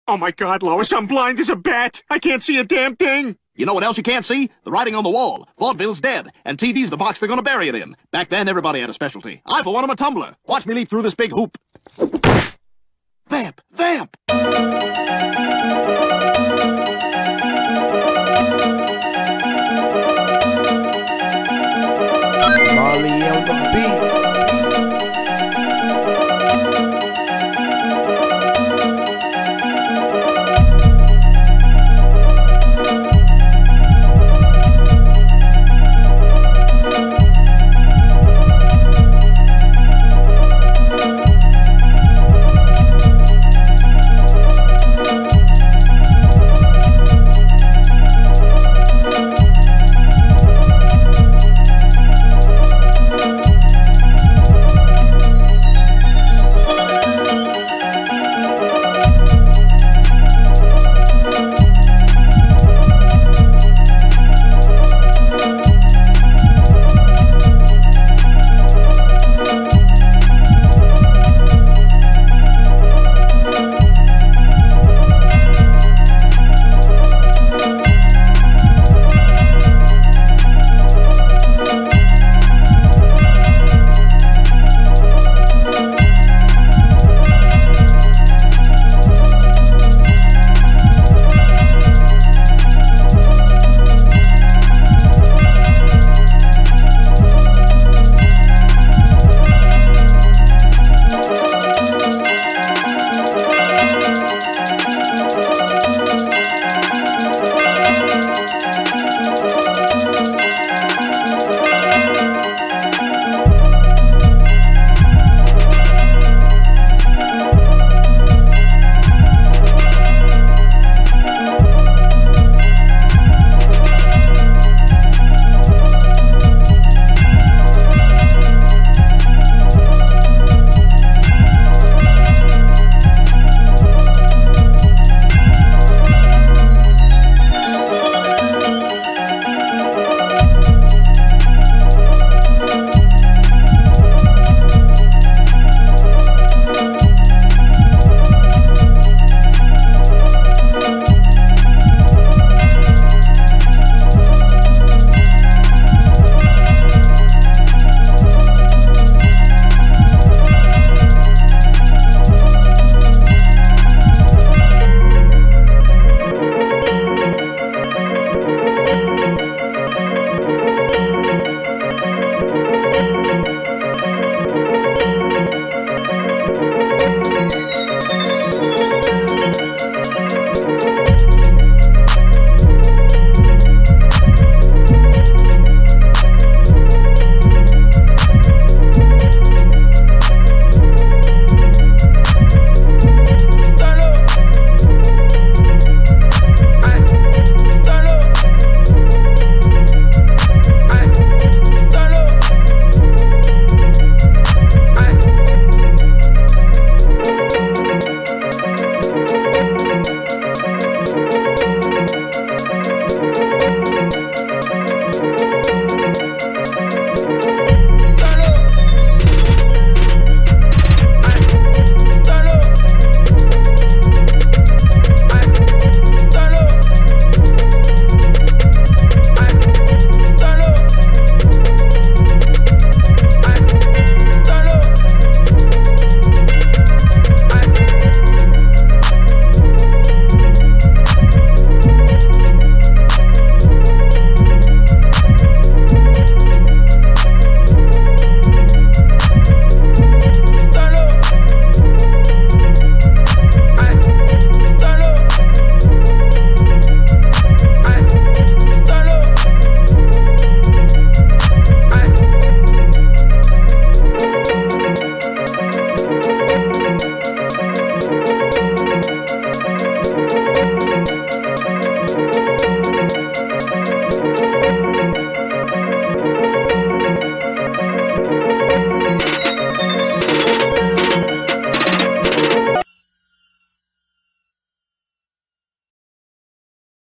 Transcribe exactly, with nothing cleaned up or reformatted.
Oh my God, Lois, I'm blind as a bat. I can't see a damn thing. You know what else you can't see? The writing on the wall. Vaudeville's dead, and T V's the box they're gonna bury it in. Back then, everybody had a specialty. I, for one, am a tumbler. Watch me leap through this big hoop. Vamp! Vamp! Marley on the beat.